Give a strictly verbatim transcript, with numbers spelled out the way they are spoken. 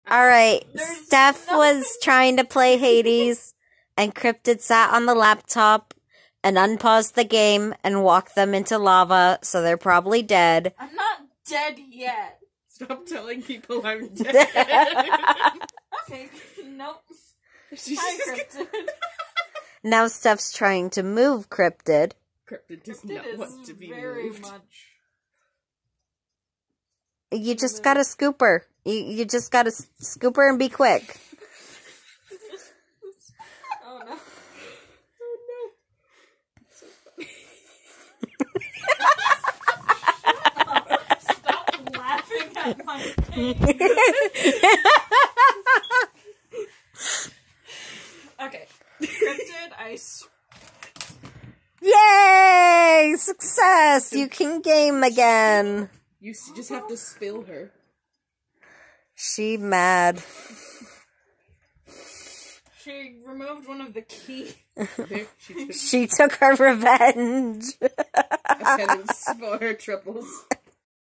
Alright, Steph was trying to play Hades, and Cryptid sat on the laptop and unpaused the game and walked them into lava, so they're probably dead. I'm not dead yet. Stop telling people I'm dead. Okay, nope. Hi, Cryptid. Now Steph's trying to move Cryptid. Cryptid does Cryptid not is want to be very moved. much. You just gotta scoop her. You, you just gotta scoop her and be quick. Oh no. Oh no. So funny. Stop laughing at my face. Okay. Cryptid, I swear. Yay! Success! You can game again. You s- just have to spill her. She mad. She removed one of the keys. There, she took She took her revenge. a penance for her troubles.